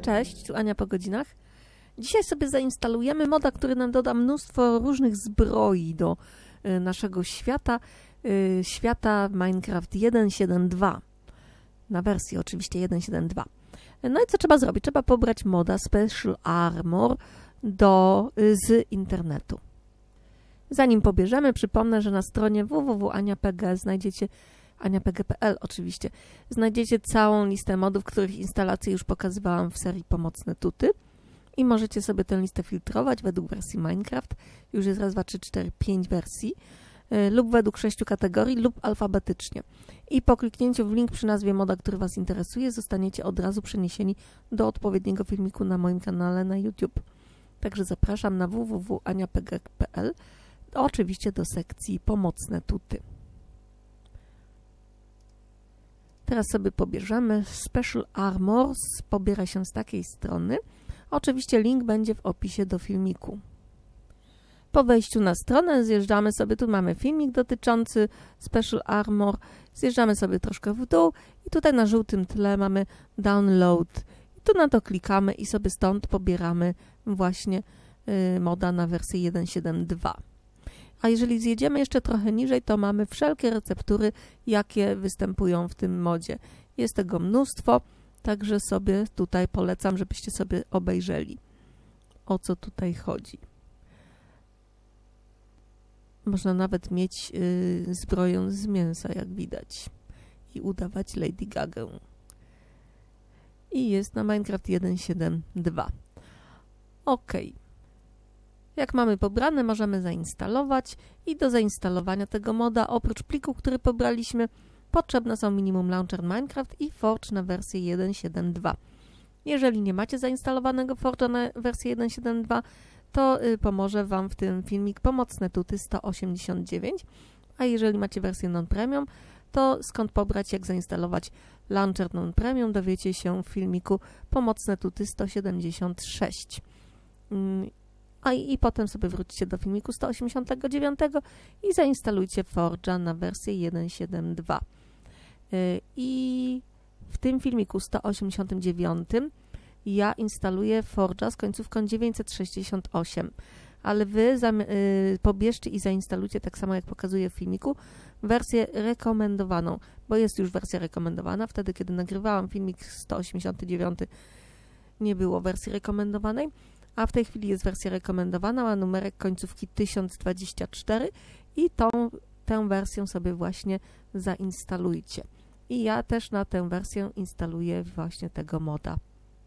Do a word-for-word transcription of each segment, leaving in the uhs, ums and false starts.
Cześć, tu Ania po godzinach. Dzisiaj sobie zainstalujemy moda, który nam doda mnóstwo różnych zbroi do y, naszego świata, y, świata Minecraft jeden siedem dwa. Na wersji oczywiście jeden siedem dwa. No i co trzeba zrobić? Trzeba pobrać moda Special Armor do, y, z internetu. Zanim pobierzemy, przypomnę, że na stronie w w w kropka ania kropka p g znajdziecie ania kropka p g kropka p l oczywiście, znajdziecie całą listę modów, których instalację już pokazywałam w serii Pomocne Tuty i możecie sobie tę listę filtrować według wersji Minecraft, już jest raz, dwa, trzy, cztery, pięć wersji, yy, lub według sześciu kategorii, lub alfabetycznie. I po kliknięciu w link przy nazwie moda, który Was interesuje, zostaniecie od razu przeniesieni do odpowiedniego filmiku na moim kanale na YouTube. Także zapraszam na w w w kropka ania kropka p g kropka p l, oczywiście do sekcji Pomocne Tuty. Teraz sobie pobierzemy Special Armor, pobiera się z takiej strony. Oczywiście link będzie w opisie do filmiku. Po wejściu na stronę zjeżdżamy sobie, tu mamy filmik dotyczący Special Armor, zjeżdżamy sobie troszkę w dół i tutaj na żółtym tle mamy Download. I tu na to klikamy i sobie stąd pobieramy właśnie y, moda na wersję jeden siedem dwa. A jeżeli zjedziemy jeszcze trochę niżej, to mamy wszelkie receptury, jakie występują w tym modzie. Jest tego mnóstwo, także sobie tutaj polecam, żebyście sobie obejrzeli, o co tutaj chodzi. Można nawet mieć yy, zbroję z mięsa, jak widać, i udawać Lady Gagę. I jest na Minecraft jeden siedem dwa. OK. Jak mamy pobrane, możemy zainstalować i do zainstalowania tego moda, oprócz pliku, który pobraliśmy, potrzebne są minimum Launcher Minecraft i Forge na wersję jeden siedem dwa. Jeżeli nie macie zainstalowanego Forge'a na wersję jeden siedem dwa, to y, pomoże Wam w tym filmik Pomocne Tuty sto osiemdziesiąt dziewięć, a jeżeli macie wersję non-premium, to skąd pobrać, jak zainstalować Launcher non-premium, dowiecie się w filmiku Pomocne Tuty sto siedemdziesiąt sześć. Mm, A i, i potem sobie wróćcie do filmiku sto osiemdziesiątego dziewiątego i zainstalujcie Forge'a na wersję jeden siedem dwa. Yy, I w tym filmiku sto osiemdziesiątym dziewiątym ja instaluję Forge'a z końcówką dziewięćset sześćdziesiąt osiem, ale Wy yy, pobierzcie i zainstalujcie, tak samo jak pokazuję w filmiku, wersję rekomendowaną, bo jest już wersja rekomendowana. Wtedy, kiedy nagrywałam filmik sto osiemdziesiąty dziewiąty, nie było wersji rekomendowanej, a w tej chwili jest wersja rekomendowana, ma numerek końcówki tysiąc dwadzieścia cztery i tą, tę wersję sobie właśnie zainstalujcie. I ja też na tę wersję instaluję właśnie tego moda.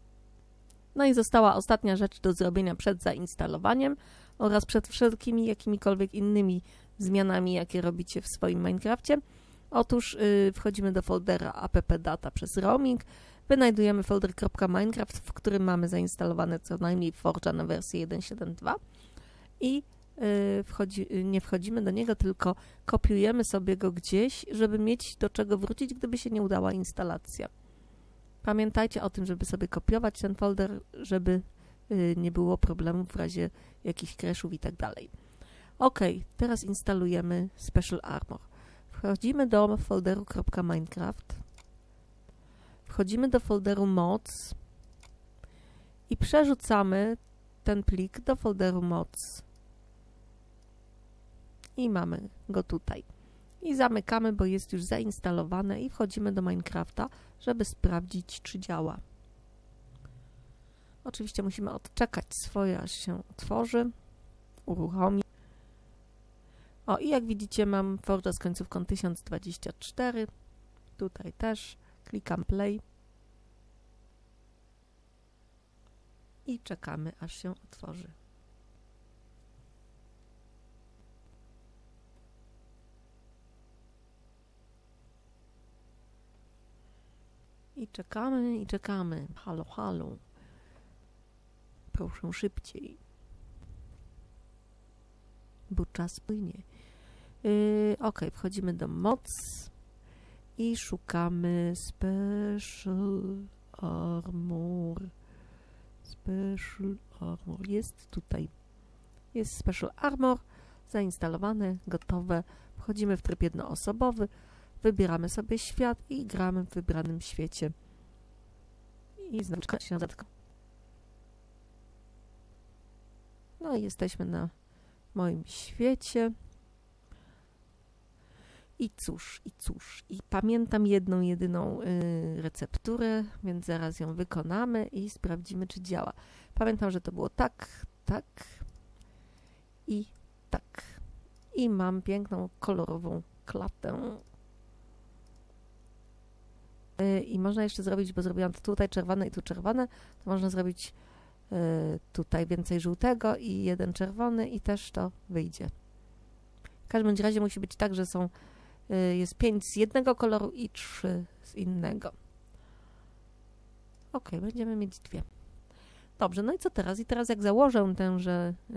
No i została ostatnia rzecz do zrobienia przed zainstalowaniem oraz przed wszelkimi jakimikolwiek innymi zmianami, jakie robicie w swoim Minecrafcie. Otóż yy, wchodzimy do foldera appdata przez roaming, wynajdujemy folder .minecraft, w którym mamy zainstalowane co najmniej Forge'a na wersję jeden siedem dwa i yy, wchodzi, nie wchodzimy do niego, tylko kopiujemy sobie go gdzieś, żeby mieć do czego wrócić, gdyby się nie udała instalacja. Pamiętajcie o tym, żeby sobie kopiować ten folder, żeby yy, nie było problemów w razie jakichś crashów i tak dalej. OK, teraz instalujemy Special Armor. Wchodzimy do folderu .minecraft. Wchodzimy do folderu mods i przerzucamy ten plik do folderu mods. I mamy go tutaj. I zamykamy, bo jest już zainstalowane i wchodzimy do Minecrafta, żeby sprawdzić, czy działa. Oczywiście musimy odczekać swoje, aż się otworzy, uruchomi. O, i jak widzicie, mam Forge'a z końcówką tysiąc dwadzieścia cztery. Tutaj też. Klikam play i czekamy, aż się otworzy. I czekamy, i czekamy. Halo, halo. Proszę szybciej, bo czas płynie. Yy, ok, wchodzimy do mods i szukamy Special Armor. Special Armor. Jest tutaj. Jest Special Armor. Zainstalowane, gotowe. Wchodzimy w tryb jednoosobowy. Wybieramy sobie świat i gramy w wybranym świecie. I znaczka się zatka. No i jesteśmy na moim świecie. I cóż, i cóż. I pamiętam jedną, jedyną y, recepturę, więc zaraz ją wykonamy i sprawdzimy, czy działa. Pamiętam, że to było tak, tak i tak. I mam piękną, kolorową klatę. Y, I można jeszcze zrobić, bo zrobiłam to tutaj czerwone i tu czerwone, to można zrobić y, tutaj więcej żółtego i jeden czerwony i też to wyjdzie. W każdym razie musi być tak, że są jest pięć z jednego koloru i trzy z innego. Ok, będziemy mieć dwie. Dobrze, no i co teraz? I teraz jak założę tenże yy,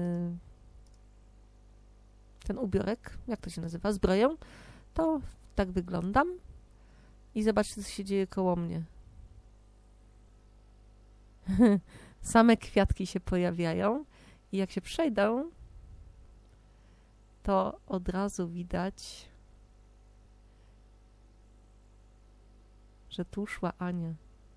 ten ubiorek, jak to się nazywa, zbroję, to tak wyglądam i zobaczcie, co się dzieje koło mnie. Same kwiatki się pojawiają i jak się przejdę, to od razu widać, że tu szła Ania.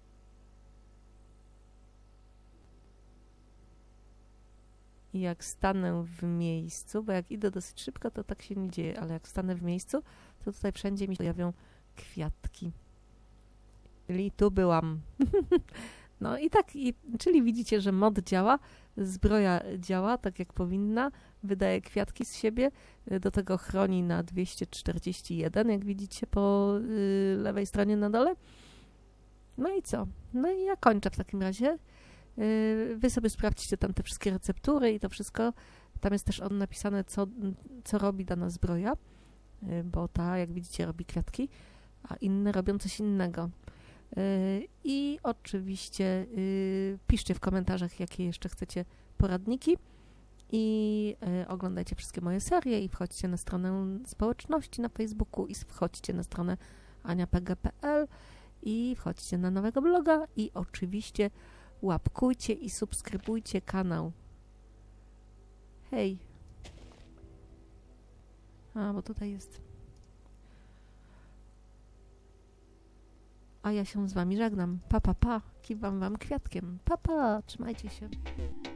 I jak stanę w miejscu, bo jak idę dosyć szybko, to tak się nie dzieje, ale jak stanę w miejscu, to tutaj wszędzie mi się pojawią kwiatki. Czyli tu byłam. No i tak, i, czyli widzicie, że mod działa, zbroja działa tak jak powinna, wydaje kwiatki z siebie, do tego chroni na dwieście czterdzieści jeden, jak widzicie po y, lewej stronie na dole. No i co? No i ja kończę w takim razie. Y, wy sobie sprawdźcie tam te wszystkie receptury i to wszystko. Tam jest też on napisane, co, co robi dana zbroja, y, bo ta, jak widzicie, robi kwiatki, a inne robią coś innego. I oczywiście piszcie w komentarzach, jakie jeszcze chcecie poradniki i oglądajcie wszystkie moje serie i wchodźcie na stronę społeczności na Facebooku i wchodźcie na stronę ania p g kropka p l i wchodźcie na nowego bloga i oczywiście łapkujcie i subskrybujcie kanał. Hej! A, bo tutaj jest... A ja się z wami żegnam. Pa, pa, pa. Kiwam wam kwiatkiem. Pa, pa. Trzymajcie się.